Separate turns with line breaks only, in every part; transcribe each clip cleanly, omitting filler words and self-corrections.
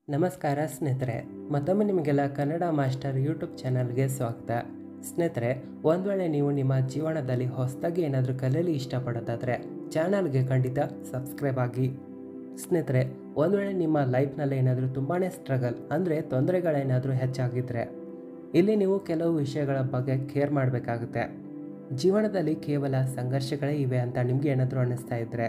ನಮಸ್ಕಾರ ಸ್ನೇಹಿತರೆ, ಮತ್ತೊಮ್ಮೆ ನಿಮಗೆಲ್ಲ ಕನ್ನಡ ಮಾಸ್ಟರ್ ಯೂಟ್ಯೂಬ್ ಚಾನಲ್ಗೆ ಸ್ವಾಗತ. ಸ್ನೇಹಿತರೆ, ಒಂದು ವೇಳೆ ನೀವು ನಿಮ್ಮ ಜೀವನದಲ್ಲಿ ಹೊಸದಾಗಿ ಏನಾದರೂ ಕಲಿಯಲು ಇಷ್ಟಪಡೋದಾದರೆ ಚಾನಲ್ಗೆ ಖಂಡಿತ ಸಬ್ಸ್ಕ್ರೈಬ್ ಆಗಿ. ಸ್ನೇಹಿತರೆ, ಒಂದು ವೇಳೆ ನಿಮ್ಮ ಲೈಫ್ನಲ್ಲಿ ಏನಾದರೂ ತುಂಬಾ ಸ್ಟ್ರಗಲ್ ಅಂದರೆ ತೊಂದರೆಗಳೇನಾದರೂ ಹೆಚ್ಚಾಗಿದ್ದರೆ ಇಲ್ಲಿ ನೀವು ಕೆಲವು ವಿಷಯಗಳ ಬಗ್ಗೆ ಕೇರ್ ಮಾಡಬೇಕಾಗುತ್ತೆ. ಜೀವನದಲ್ಲಿ ಕೇವಲ ಸಂಘರ್ಷಗಳೇ ಇವೆ ಅಂತ ನಿಮಗೆ ಏನಾದರೂ ಅನ್ನಿಸ್ತಾ ಇದ್ದರೆ,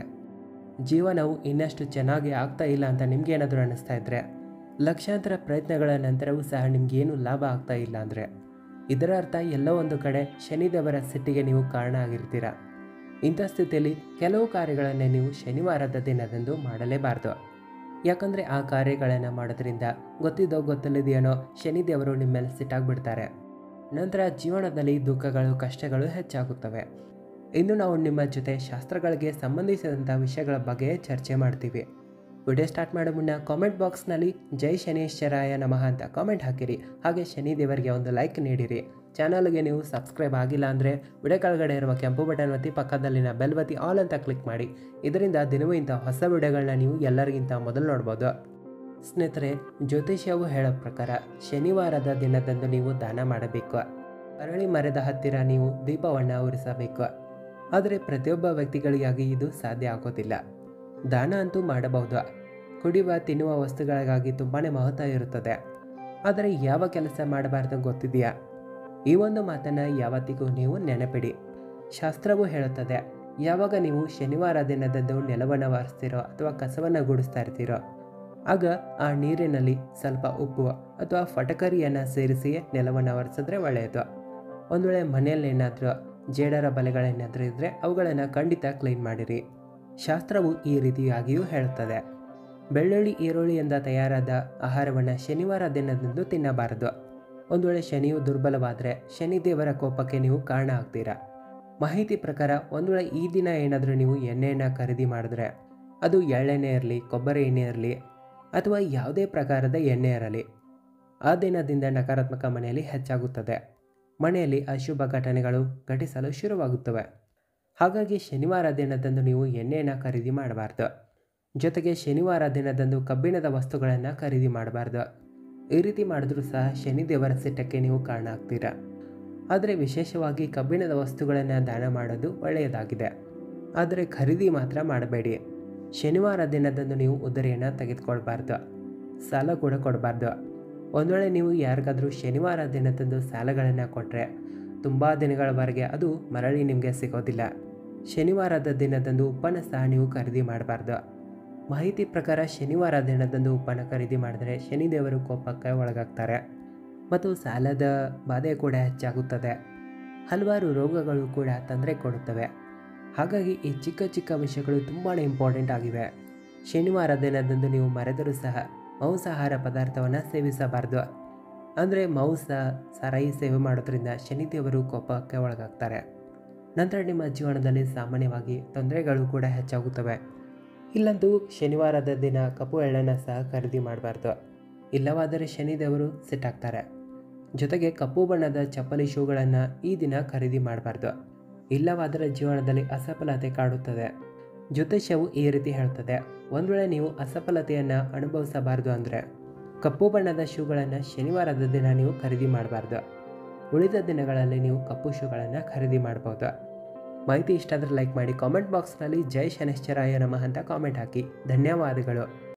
ಜೀವನವು ಇನ್ನಷ್ಟು ಚೆನ್ನಾಗಿ ಆಗ್ತಾ ಇಲ್ಲ ಅಂತ ನಿಮ್ಗೆ ಏನಾದರೂ ಅನ್ನಿಸ್ತಾ ಇದ್ದರೆ, ಲಕ್ಷಾಂತರ ಪ್ರಯತ್ನಗಳ ನಂತರವೂ ಸಹ ನಿಮಗೇನು ಲಾಭ ಆಗ್ತಾ ಇಲ್ಲ ಅಂದರೆ ಇದರ ಅರ್ಥ ಎಲ್ಲೋ ಒಂದು ಕಡೆ ಶನಿದೇವರ ಸಿಟ್ಟಿಗೆ ನೀವು ಕಾರಣ ಆಗಿರ್ತೀರ. ಇಂಥ ಸ್ಥಿತಿಯಲ್ಲಿ ಕೆಲವು ಕಾರ್ಯಗಳನ್ನು ನೀವು ಶನಿವಾರದ ದಿನದಂದು ಮಾಡಲೇಬಾರ್ದು. ಯಾಕಂದರೆ ಆ ಕಾರ್ಯಗಳನ್ನು ಮಾಡೋದ್ರಿಂದ ಗೊತ್ತಿದ್ದೋ ಗೊತ್ತಿಲ್ಲದೆಯೇನೋ ಶನಿದೇವರು ನಿಮ್ಮ ಮೇಲೆ ಸಿಟ್ಟಾಗ್ಬಿಡ್ತಾರೆ. ನಂತರ ಜೀವನದಲ್ಲಿ ದುಃಖಗಳು ಕಷ್ಟಗಳು ಹೆಚ್ಚಾಗುತ್ತವೆ. ಇನ್ನು ನಾವು ನಿಮ್ಮ ಜೊತೆ ಶಾಸ್ತ್ರಗಳಿಗೆ ಸಂಬಂಧಿಸಿದಂಥ ವಿಷಯಗಳ ಬಗ್ಗೆ ಚರ್ಚೆ ಮಾಡ್ತೀವಿ. ವಿಡಿಯೋ ಸ್ಟಾರ್ಟ್ ಮಾಡೋ ಮುನ್ನ ಕಾಮೆಂಟ್ ಬಾಕ್ಸ್ನಲ್ಲಿ ಜೈ ಶನೇಶ್ವರಾಯ ನಮಃ ಅಂತ ಕಾಮೆಂಟ್ ಹಾಕಿರಿ. ಹಾಗೆ ಶನಿದೇವರಿಗೆ ಒಂದು ಲೈಕ್ ನೀಡಿರಿ. ಚಾನಲ್ಗೆ ನೀವು ಸಬ್ಸ್ಕ್ರೈಬ್ ಆಗಿಲ್ಲ ಅಂದರೆ ವಿಡಿಯೋ ಕೆಳಗಡೆ ಇರುವ ಕೆಂಪು ಬಟನ್ ಒತ್ತಿ ಪಕ್ಕದಲ್ಲಿನ ಬೆಲ್ ಒತ್ತಿ ಆಲ್ ಅಂತ ಕ್ಲಿಕ್ ಮಾಡಿ. ಇದರಿಂದ ದಿನವೂ ಇಂಥ ಹೊಸ ವಿಡಿಯೋಗಳನ್ನ ನೀವು ಎಲ್ಲರಿಗಿಂತ ಮೊದಲು ನೋಡ್ಬೋದು. ಸ್ನೇಹಿತರೆ, ಜ್ಯೋತಿಷ್ಯವು ಹೇಳೋ ಪ್ರಕಾರ ಶನಿವಾರದ ದಿನದಂದು ನೀವು ದಾನ ಮಾಡಬೇಕು. ಅರಳಿ ಮರದ ಹತ್ತಿರ ನೀವು ದೀಪವನ್ನು ಉರಿಸಬೇಕು. ಆದರೆ ಪ್ರತಿಯೊಬ್ಬ ವ್ಯಕ್ತಿಗಳಿಗಾಗಿ ಇದು ಸಾಧ್ಯ ಆಗೋದಿಲ್ಲ. ದಾನ ಅಂತೂ ಮಾಡಬಹುದು. ಕುಡಿಯುವ ತಿನ್ನುವ ವಸ್ತುಗಳಿಗಾಗಿ ತುಂಬಾ ಮಹತ್ವ ಇರುತ್ತದೆ. ಆದರೆ ಯಾವ ಕೆಲಸ ಮಾಡಬಾರ್ದು ಗೊತ್ತಿದೆಯಾ? ಈ ಒಂದು ಮಾತನ್ನು ಯಾವತ್ತಿಗೂ ನೀವು ನೆನಪಿಡಿ. ಶಾಸ್ತ್ರವು ಹೇಳುತ್ತದೆ, ಯಾವಾಗ ನೀವು ಶನಿವಾರ ದಿನದಂದು ನೆಲವನ್ನು ಒರೆಸ್ತೀರೋ ಅಥವಾ ಕಸವನ್ನು ಗುಡಿಸ್ತಾ ಇರ್ತೀರೋ ಆಗ ಆ ನೀರಿನಲ್ಲಿ ಸ್ವಲ್ಪ ಉಪ್ಪು ಅಥವಾ ಫಟಕರಿಯನ್ನು ಸೇರಿಸಿ ನೆಲವನ್ನು ಒರೆಸಿದ್ರೆ ಒಳ್ಳೆಯದು. ಒಂದು ವೇಳೆ ಮನೆಯಲ್ಲಿ ಏನಾದರೂ ಜೇಡರ ಬಲೆಗಳೇನಾದರೂ ಇದ್ದರೆ ಅವುಗಳನ್ನು ಖಂಡಿತ ಕ್ಲೀನ್ ಮಾಡಿರಿ. ಶಾಸ್ತ್ರವು ಈ ರೀತಿಯಾಗಿಯೂ ಹೇಳುತ್ತದೆ, ಬೆಳ್ಳುಳ್ಳಿ ಈರುಳ್ಳಿಯಿಂದ ತಯಾರಾದ ಆಹಾರವನ್ನು ಶನಿವಾರ ದಿನದಂದು ತಿನ್ನಬಾರದು. ಒಂದು ವೇಳೆ ಶನಿಯು ದುರ್ಬಲವಾದರೆ ಶನಿದೇವರ ಕೋಪಕ್ಕೆ ನೀವು ಕಾರಣ ಆಗ್ತೀರಾ. ಮಾಹಿತಿ ಪ್ರಕಾರ ಒಂದು ವೇಳೆ ಈ ದಿನ ಏನಾದರೂ ನೀವು ಎಣ್ಣೆಯನ್ನು ಖರೀದಿ ಮಾಡಿದ್ರೆ, ಅದು ಎಳ್ಳೆಣ್ಣೆ ಇರಲಿ, ಕೊಬ್ಬರಿ ಎಣ್ಣೆ ಇರಲಿ ಅಥವಾ ಯಾವುದೇ ಪ್ರಕಾರದ ಎಣ್ಣೆ ಇರಲಿ, ಆ ದಿನದಿಂದ ನಕಾರಾತ್ಮಕ ಮನೆಯಲ್ಲಿ ಹೆಚ್ಚಾಗುತ್ತದೆ. ಮನೆಯಲ್ಲಿ ಅಶುಭ ಘಟನೆಗಳು ಘಟಿಸಲು ಶುರುವಾಗುತ್ತವೆ. ಹಾಗಾಗಿ ಶನಿವಾರ ದಿನದಂದು ನೀವು ಎಣ್ಣೆಯನ್ನು ಖರೀದಿ ಮಾಡಬಾರ್ದು. ಜೊತೆಗೆ ಶನಿವಾರ ದಿನದಂದು ಕಬ್ಬಿಣದ ವಸ್ತುಗಳನ್ನು ಖರೀದಿ ಮಾಡಬಾರ್ದು. ಈ ರೀತಿ ಮಾಡಿದ್ರೂ ಸಹ ಶನಿದೇವರ ಸಿಟ್ಟಕ್ಕೆ ನೀವು ಕಾರಣ ಆಗ್ತೀರಾ. ಆದರೆ ವಿಶೇಷವಾಗಿ ಕಬ್ಬಿಣದ ವಸ್ತುಗಳನ್ನು ದಾನ ಮಾಡೋದು ಒಳ್ಳೆಯದಾಗಿದೆ. ಆದರೆ ಖರೀದಿ ಮಾತ್ರ ಮಾಡಬೇಡಿ. ಶನಿವಾರ ದಿನದಂದು ನೀವು ಉದ್ದರಿಯನ್ನು ತೆಗೆದುಕೊಳ್ಬಾರ್ದು. ಸಾಲ ಕೂಡ ಕೊಡಬಾರ್ದು. ಒಂದು ವೇಳೆ ನೀವು ಯಾರಿಗಾದರೂ ಶನಿವಾರ ದಿನದಂದು ಸಾಲಗಳನ್ನು ಕೊಟ್ಟರೆ ತುಂಬ ದಿನಗಳವರೆಗೆ ಅದು ಮರಳಿ ನಿಮಗೆ ಸಿಗೋದಿಲ್ಲ. ಶನಿವಾರದ ದಿನದಂದು ಉಪ್ಪನ್ನು ಸಹ ನೀವು ಖರೀದಿ ಮಾಡಬಾರ್ದು. ಮಾಹಿತಿ ಪ್ರಕಾರ ಶನಿವಾರ ದಿನದಂದು ಉಪ್ಪನ್ನು ಖರೀದಿ ಮಾಡಿದರೆ ಶನಿದೇವರು ಕೋಪಕ್ಕೆ ಒಳಗಾಗ್ತಾರೆ ಮತ್ತು ಸಾಲದ ಬಾಧೆ ಕೂಡ ಹೆಚ್ಚಾಗುತ್ತದೆ. ಹಲವಾರು ರೋಗಗಳು ಕೂಡ ತೊಂದರೆ ಕೊಡುತ್ತವೆ. ಹಾಗಾಗಿ ಈ ಚಿಕ್ಕ ಚಿಕ್ಕ ವಿಷಯಗಳು ತುಂಬಾ ಇಂಪಾರ್ಟೆಂಟ್ ಆಗಿವೆ. ಶನಿವಾರ ದಿನದಂದು ನೀವು ಮರೆದರೂ ಸಹ ಮಾಂಸಾಹಾರ ಪದಾರ್ಥವನ್ನು ಸೇವಿಸಬಾರ್ದು. ಅಂದರೆ ಮಾಂಸ ಸಾರಾಯಿ ಸೇವೆ ಮಾಡೋದ್ರಿಂದ ಶನಿದೇವರು ಕೋಪಕ್ಕೆ ಒಳಗಾಗ್ತಾರೆ. ನಂತರ ನಿಮ್ಮ ಜೀವನದಲ್ಲಿ ಸಾಮಾನ್ಯವಾಗಿ ತೊಂದರೆಗಳು ಕೂಡ ಹೆಚ್ಚಾಗುತ್ತವೆ. ಇಲ್ಲಂತೂ ಶನಿವಾರದ ದಿನ ಕಪ್ಪು ಎಳ್ಳನ್ನು ಸಹ ಖರೀದಿ ಮಾಡಬಾರ್ದು. ಇಲ್ಲವಾದರೆ ಶನಿದೇವರು ಸಿಟ್ಟಾಗ್ತಾರೆ. ಜೊತೆಗೆ ಕಪ್ಪು ಬಣ್ಣದ ಚಪ್ಪಲಿ ಶೂಗಳನ್ನು ಈ ದಿನ ಖರೀದಿ ಮಾಡಬಾರ್ದು. ಇಲ್ಲವಾದರೆ ಜೀವನದಲ್ಲಿ ಅಸಫಲತೆ ಕಾಡುತ್ತದೆ. ಜ್ಯೋತಿಷ್ಯವು ಈ ರೀತಿ ಹೇಳ್ತದೆ, ಒಂದು ವೇಳೆ ನೀವು ಅಸಫಲತೆಯನ್ನು ಅನುಭವಿಸಬಾರ್ದು ಅಂದರೆ ಕಪ್ಪು ಬಣ್ಣದ ಶೂಗಳನ್ನು ಶನಿವಾರದ ದಿನ ನೀವು ಖರೀದಿ ಮಾಡಬಾರ್ದು. ಉಳಿದ ದಿನಗಳಲ್ಲಿ ನೀವು ಕಪ್ಪು ಶೂಗಳನ್ನು ಖರೀದಿ ಮಾಡ್ಬೋದು. ಮಾಹಿತಿ ಇಷ್ಟ ಆದರೆ ಲೈಕ್ ಮಾಡಿ. ಕಾಮೆಂಟ್ ಬಾಕ್ಸ್ನಲ್ಲಿ ಜೈ ಶನೇಶ್ವರಾಯ ನಮಃ ಅಂತ ಕಾಮೆಂಟ್ ಹಾಕಿ. ಧನ್ಯವಾದಗಳು.